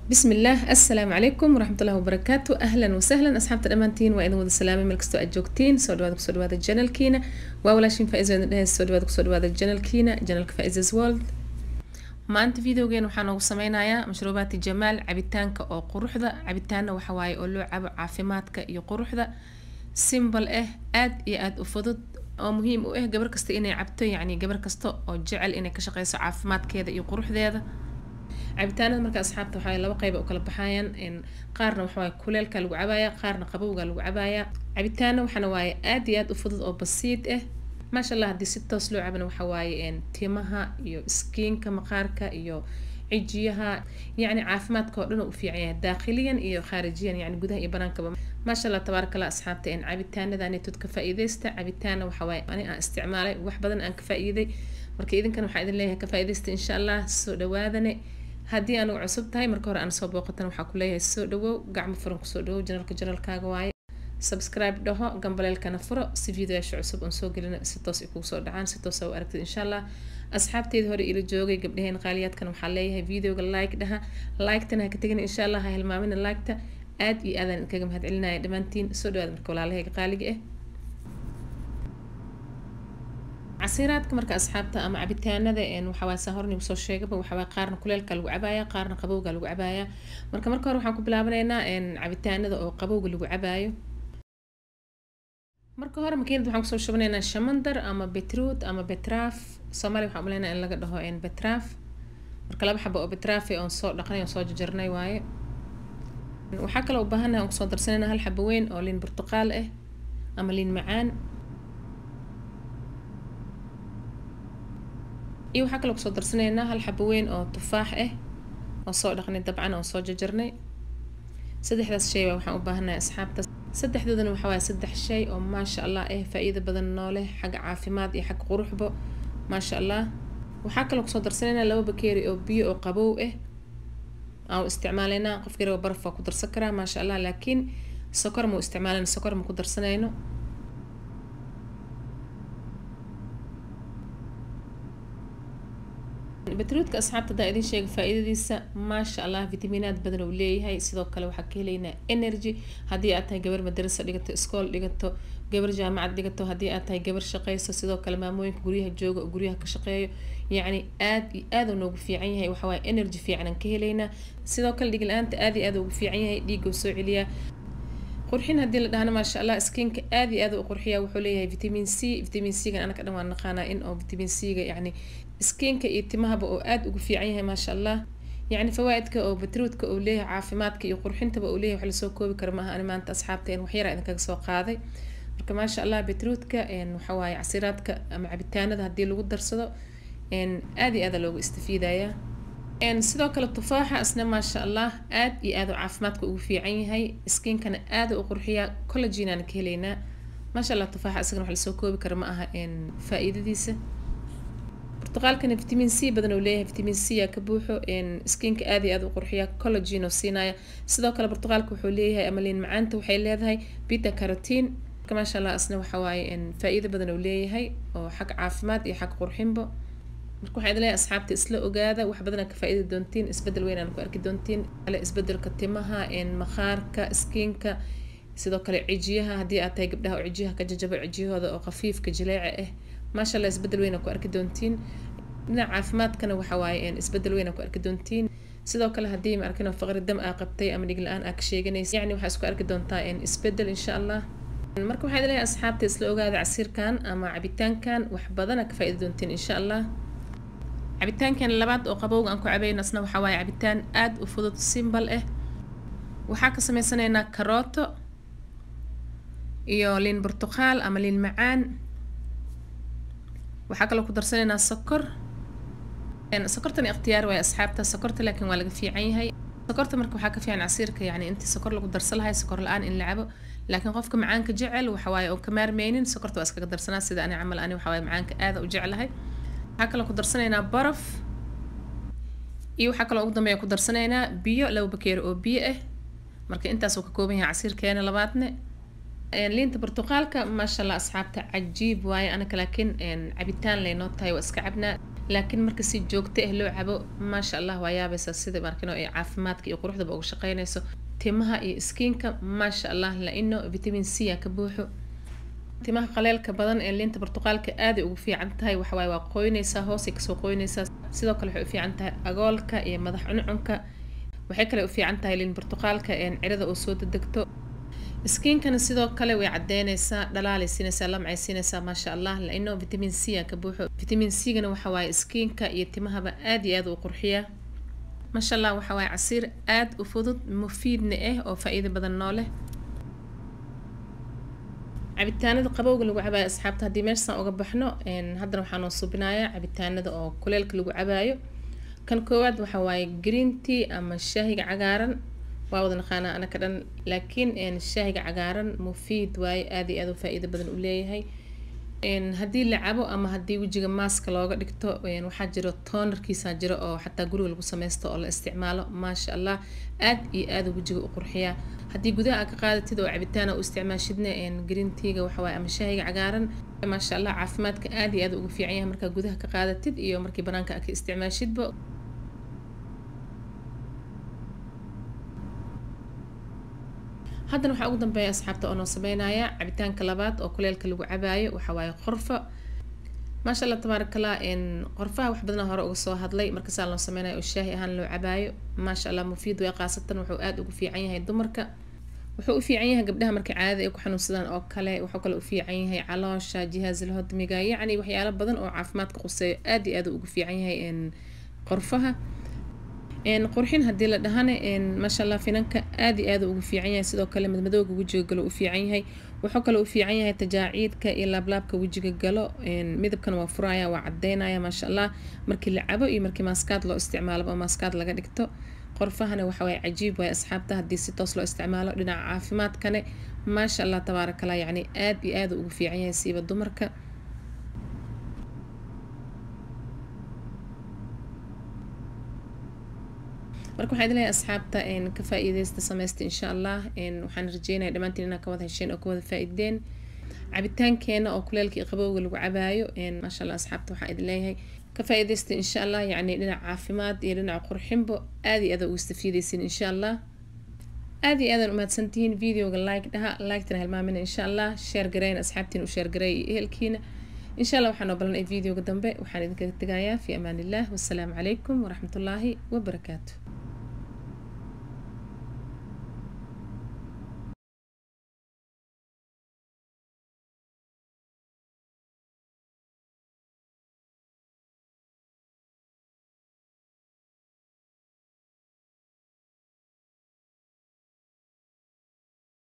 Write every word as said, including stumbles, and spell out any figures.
بسم الله. السلام عليكم ورحمة الله وبركاته. أهلا وسهلا أصحاب الأمانتين وإذا وذا السلام ملكستو أجوكتين سودوادك سودواد الجنال كينا وأولاشين فائزة سودوادك سودواد الجنال كينا جنالك فائزة وولد. ما أنت فيديو جين وحنا وسمينايا مشروبات الجمال عبيتانك أو قروح ذا عبيتانا وحواي أقولوا عب عافيماتك يقروح ذا سيمبل إيه آد ياد أفضل أو مهم وإيه قبل كست إني عبته يعني قبل كستو أو جعل إني كشقيس عافيمات كذا يقروح ذا cabitaanada marka asxaabta waxay laba qayb u kala baxayaan in qaarna waxa way kuleelka lagu cabaaya qaarna qabowga lagu cabaaya cabitaanada waxana way aad iyo aad u fudud oo basiid ah ma sha Allah hadii si toos loo cabana waxa way in timaha iyo skinka maqaarka iyo cijiyaha yani caafimaadka oo dhan u fiican yahay daaqiliyan iyo khaarijiyan yani gudaha iyo banaanka ma sha Allah tabaaraka Allah asxaabta in cabitaanada ay tudka faa'iideysta cabitaana waxa way ani aan isticmaalay wax badan aan ka faa'iiday marka idinkan waxa idin leeyahay ka faa'iideysta insha Allah soo dhawaadane haddii aanu cusub tahay marka hore aan soo booqatan waxa ku leeyahay soo dhawow gacmo furan ku soo dhawow janalka janalkaaga waaye subscribe dhaho gambaleelkana furo si fiidiyoyaasha cusub aan soo gelino si toos ku soo dhacaan si toos oo aragtid insha Allah asxaabteeda hore ila joogay gabdhaheen qaaliyaadkan waxa leeyahay videoga like dhaha like tana ka tagin insha Allah ha hilmaamin like ta aad iyo aad aan kaga mahad celinaya dhamaantiin soo dhawaad marka walaalahayga qaaliga ah عصيرات مركا أصحابتا أما عبيتانا ذا إن وحوا سهرني وصو شيقة وحوا قارن كلالك لو عبايا قارن قبوغا لو عبايا مركا مركا روحا كبلابنينا إن عبيتانا ذا أو قبوغا لو عبايا مركا هورا مكين دوحا كسو شبنينا شمندر أما بتروت أما بتراف صومالي وحا عملينا إن لقد هو إن بتراف مركا لابا حبا أو بترافي أو نصو لقني ونصو جرناي واي وحاكا لو باهنا ونصو درسنينا هالحبوين أو لين برتقال إيه أما لين معان iyo waxa kale oo soo darsanayna hal xabo weyn oo tufaax ah oo soo dhaqnay dabcan oo soo jajarnay saddexdaas shay waxaan u baahanahay asxaabta saddexdoodana waxa waa saddex shay oo ma sha Allah eh faa'iido badan noo leh xag caafimaad iyo xag quruxba ma sha Allah waxa kale oo soo darsanayna laba bakeeri oo biyo oo qabow ah oo isticmaalayna qof kale oo baraf ku darsan kara ma sha Allah laakiin sokor ma isticmaalayna sokor ma ku darsanayno بتروتك أصحابتا دا إذن شيء فائدة ديسا ما شاء الله فيتامينات بدن وليه هاي سيدو كلا وحكي لينا إنرجي هدي أتاي قبر مدرسة لقيتو إسكول لقيتو قبر جامعة لقيتو هدي أتاي قبر شقيسة سيدو كلا ماموين قريها جوغ قريها كشقيو يعني آد آدو نوغ في عينها وحواي إنرجي في عنا كهلينا سيدو كلا ديق الآن تآدي آدو في عينها ديقو سوعليا قرحين هدي لدهنا ما شاء الله سكينك آدي آدو قرحيا وحوليها فيتامين سي فيتامين سي أنا كده ما نقانا إن أو فيتامين سي يعني سكينك iyo timahaba oo aad ugu fiican yahay ma sha Allah yani fawaa'idka oo beetroodka oo leeyahay caafimaadka iyo qurxintaba oo leeyahay wax la soo koobi karo maaha maanta asxaabteen wax yar aan kaga soo qaaday marka ma sha Allah beetroodka een waxa waay casiiraadka ama cabitaanada hadii lagu darsado een aad iyo aad loogu istifaadaya een sidoo kale tufaaxa asna ma sha Allah aad iyo aad caafimaadka ugu fiican yahay skinkana aad u qurxiya collagen aan ka heleynaa ma sha Allah tufaaxa asna wax la soo koobi karo maaha een faa'iidadiisa برتقالكنا فيتامين سي بدنا وليه فيتامين سي كبوحو إن سكينك آدي آدو قرحية كولاجين وسينايا سيدو كلا برتقالك وحو ليه أملين معانتا وحي ليدهاي بيتا كاروتين كما شاء الله أسنا وحواي إن فائدة بدنا وليه هاي وحق عافمات إي حق قرحينبو مركو حيدا ليه أصحابتي إسلو أقادا وح بدنا كفائدة دونتين إسبدل وين أنا كواركي دونتين على إسبدل كتمها إن مخاركا سكينكا سيدو كلا عجيها هدي آتاي قبلها وعجيها كججب عجيها هذا خفيف كجلاعة إيه ما شاء الله إسبدل وين أكو أركدونتين من عافمات كانوا وحوايين إسبدل وين أكو أركدونتين سيدو كلا هدي ما أركنا فقر الدم أقبتي أمني الآن أكشيجنيس يعني وحاسكو أركدونتين إسبدل إن شاء الله المركب هذا لي أصحاب تسلقوا هذا عصير كان أما عبيتان كان وحبضنا كفايدة دونتين إن شاء الله عبيتان كان لبعض أقبوق أنكو عبين نصنا وحواي عبيتان آد وفضل السيمبل إيه وحاكا سميسانينا كاروتو إيو لين برتقال أما لين معان waxaa kaloo ku darsanayna sokor een sokortan ikhtiyaar way asxaabta sokorta laakiin waa laga fiican yahay sokorta marka waxa ka fiican casiirka yani inta sokor lagu darsan lahay sokor la'aan in la cabo laakiin qofka macaanka jecel waxa waaye oo ka maarmeynin sokorta waa iskaga darsanaa sida ani camal ani waxa waaye macaanka aad u jecelahay waxa kaloo ku darsanaynaa baraf iyo waxa kaloo ugu dambeeya ku darsanaynaa biyo laba bakeeri oo biyo ah marka intaas uu ka kooban yahay casiirkeena labaadne لينت برتقالك ما شاء الله أصحابته عجيب واي أنا كلاكن عبيتان لينو تاي واسكعبنا laakiin marka si joogto ah loo cabo maasha Allah waa yaabaysa sida markino ay caafimaadka iyo quruxda uga shaqeynayso timaha iyo skinka maasha Allah la ino vitamin C ka buuxo timaha qaleelka badan ee liinta burtuqaalka aad ay ugu fiican tahay waxa way waa qoynaysaa hoos ay kasoo qoynaysaa sidoo kale waxay u fiican tahay agoolka iyo madax cuncunka waxay kale u fiican tahay liin burtuqaalka ee cirada oo soo dadagto skinkana sidoo kale way cadeynaysaa dhalaalaysiinaysaa lamcaysiinaysaa maasha Allah la ino vitamin C ka buuxo vitamin C gana waxa way skinka iyo timahaba aad iyo aad u qurxiya maasha Allah waxa way casiir aad u fudud mufiidna ah oo faa'iido badan noo leh cabitaanada qabowga lagu cabaayo asxaabta hadii meeshan uga baxno een haddana waxaan oo subinayaa cabitaanada oo kuleelka lagu cabaayo kan koowaad waxa waaye green tea ama shaahiga cagaaran waa wada naqaana ana ka dhan laakiin een shaahiga cagaaran mufiid waaye aad iyo aad u faa'iido badan u leeyahay een hadii la cabo ama hadii wajiga mask looga dhigto een waxa jiro tonerkiisa jiro oo xataa guriga lagu sameesto oo la isticmaalo maasha Allah aad iyo aad wajiga u qurxiya hadii gudaha ka qaadatid oo cabitaan u isticmaashidna een green tea-ga waxa way ama shaahiga cagaaran maasha Allah caafimaadka aad iyo aad ugu fiican yahay marka gudaha ka qaadatid iyo markii banaanka ka isticmaashidba haddana waxa ugu dambeeya asxaabta oo noo sameynaya cabitaanka labaad oo kuleelka lagu cabaayo waxa way qorfa maasha Allah tabarakallah in qorfaha wax badan hore uga soo hadlay marka saan loo sameynayo oo shaahi ahaan loo cabaayo maasha Allah mufiid way qaasatan wuxuu aad ugu fiican yahay dumarka wuxuu u fiican yahay gabdhaha markay caadi ay ku xanuunsadaan oo kale wuxuu kale u fiican yahay caloosha jihaazil hodmiga yacni waxyaalo badan oo caafimaadka quseeyo aad iyo aad ugu fiican yahay in qorfaha een qurxin hadii la dhahane een maasha Allah finanka aad iyo aad ugu fiican yahay sidoo kale madmadowga wajiga galo u fiican yahay wuxuu kale u fiican yahay tajaaciidka iyo laablaabka wajiga galo een midabkan waa furaya waa cadeynaya maasha Allah markii la cabo iyo markii maskaad loo isticmaalo ama maskaad laga dhigto qorfahana waxa way cajiib way asxaabta hadii si toos loo isticmaalo dhinaca caafimaadkane maasha Allah tabarakallah yani aad iyo aad ugu fiican yahay siiba dumarka marka waxaan leeyahay asxaabta in ka faa'iideysta sameeysta insha Allah in waxaan rajeynayaa dhamaantiin inaad ka wada hesheen oo ka wada faa'iideen cabitaankeena oo kuleelka qabowga lagu cabaayo in maasha Allah asxaabta waxaan idin leeyahay ka faa'iideysta insha Allah yani dhinaca caafimaad iyo dhinaca qurxinbo aad iyo aad ugu istafiideysin insha Allah aad iyo aad u mahadsantihiin videoga like dhaha like tana halmaamina insha Allah share gareyn asxaabtiin u share gareey ehelkiina insha Allah waxaan ogolanay videoga dambe waxaan idinkaga tagayaa fi amaan illah wassalaam calaykum wa rahmatullahi wa barakaatuh